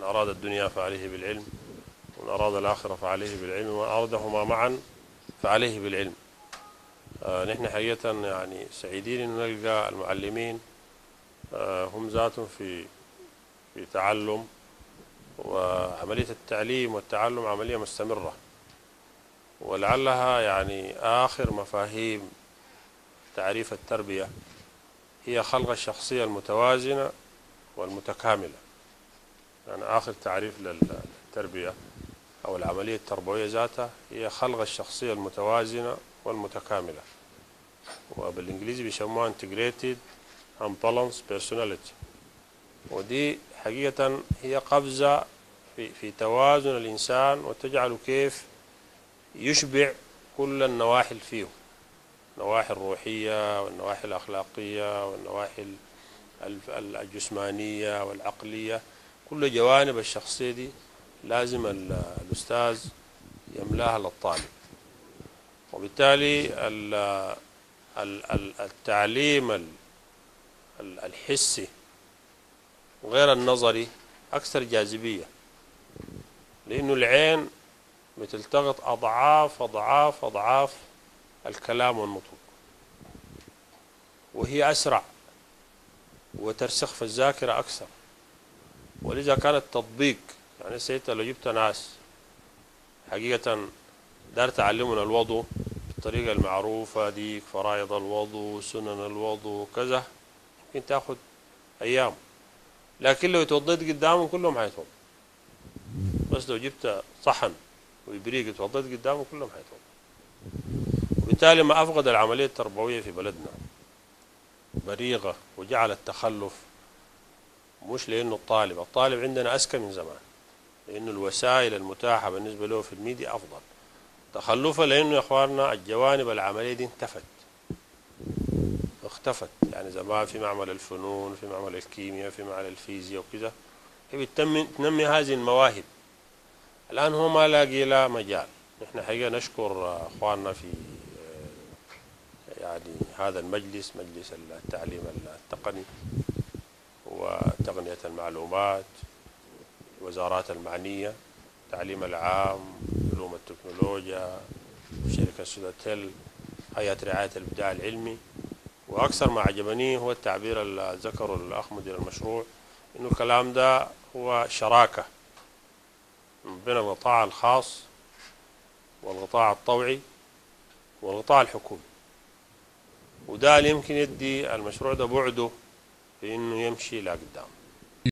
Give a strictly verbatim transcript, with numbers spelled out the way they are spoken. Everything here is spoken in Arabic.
أراد الدنيا فعليه بالعلم، ومن أراد الآخرة فعليه بالعلم، ومن أرادهما معا فعليه بالعلم. آه نحن حقيقة يعني سعيدين أن نلقى المعلمين آه هم ذاتهم في في تعلم، وعملية التعليم والتعلم عملية مستمرة، ولعلها يعني آخر مفاهيم تعريف التربية هي خلق الشخصية المتوازنة والمتكاملة. يعني آخر تعريف للتربية أو العملية التربوية ذاتها هي خلق الشخصية المتوازنة والمتكاملة، وبالإنجليزي بيسموها integrated and balanced personality. ودي حقيقة هي قفزة في, في توازن الإنسان، وتجعله كيف يشبع كل النواحي اللي فيه، النواحي الروحية والنواحي الأخلاقية والنواحي الجسمانية والعقلية. كل جوانب الشخصية دي لازم الأستاذ يملاها للطالب. وبالتالي التعليم الحسي غير النظري أكثر جاذبية، لأنه العين بتلتقط أضعاف أضعاف أضعاف الكلام والنطق، وهي أسرع وترسخ في الذاكرة أكثر. ولذا كان التطبيق، يعني سيدة لو جبت ناس حقيقة دار تعلمنا الوضوء بالطريقة المعروفة دي، فرائض الوضوء سنن الوضوء وكذا، يمكن تاخد أيام، لكن لو توضيت قدامهم كلهم حيتوضوا. بس لو جبت صحن وإبريق توضيت قدامهم كلهم حيتوضوا. وبالتالي ما أفقد العملية التربوية في بلدنا بريغة، وجعل التخلف مش لأنه الطالب الطالب عندنا أذكى من زمان، لأنه الوسائل المتاحة بالنسبة له في الميديا أفضل. تخلفها لأنه يا إخواننا الجوانب العملية دي انتفت اختفت. يعني زمان في معمل الفنون، في معمل الكيمياء، في معمل الفيزياء وكذا، هي بتنمي هذه المواهب. الآن هو ما لاقي لا مجال. نحن حقيقة نشكر أخواننا في يعني هذا المجلس، مجلس التعليم التقني وتقنية المعلومات، الوزارات المعنية، التعليم العام، علوم التكنولوجيا، شركة سوداتيل، هيئة رعاية الإبداع العلمي. وأكثر ما عجبني هو التعبير اللي ذكره الأخ مدير المشروع، إنه الكلام ده هو شراكة بين القطاع الخاص والقطاع الطوعي والقطاع الحكومي، وده اللي يمكن يدي المشروع ده بعده في إنه يمشي لقدام.